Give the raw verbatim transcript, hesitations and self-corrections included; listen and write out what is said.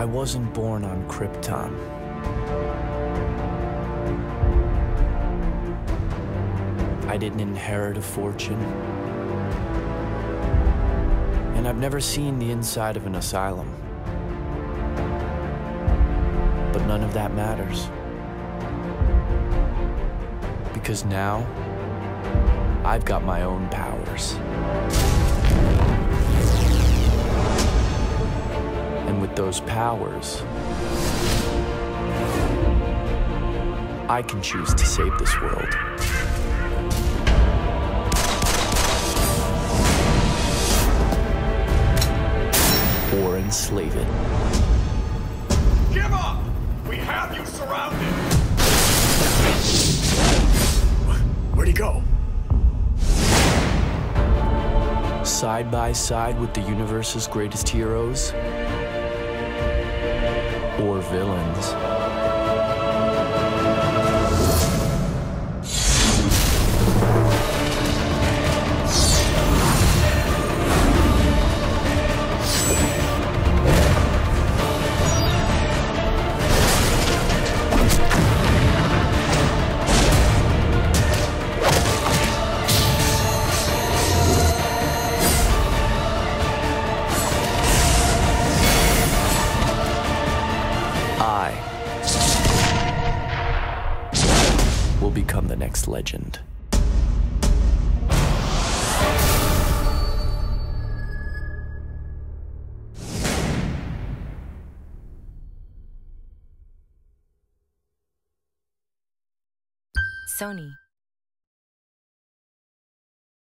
wasn't born on Krypton. I didn't inherit a fortune. And I've never seen the inside of an asylum. But none of that matters. Because now, I've got my own powers. And with those powers, I can choose to save this world. Or enslave it. Give up! We have you surrounded! Where'd he go? Side by side with the universe's greatest heroes or villains. I will become the next legend. Sony.